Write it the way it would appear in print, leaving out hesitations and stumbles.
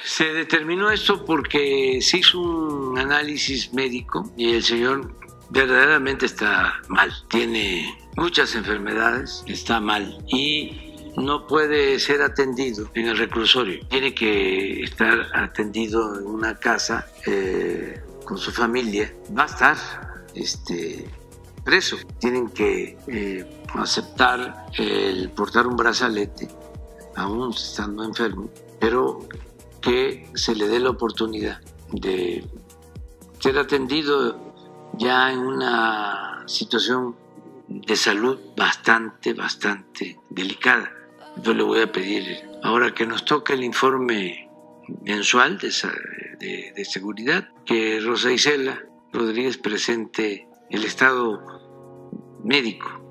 Se determinó esto porque se hizo un análisis médico y el señor verdaderamente está mal, tiene muchas enfermedades, está mal y no puede ser atendido en el reclusorio, tiene que estar atendido en una casa con su familia, va a estar preso, tienen que aceptar el portar un brazalete aún estando enfermo, pero que se le dé la oportunidad de ser atendido ya en una situación de salud bastante delicada. Yo le voy a pedir, ahora que nos toca el informe mensual de seguridad, que Rosa Isela Rodríguez presente el estado médico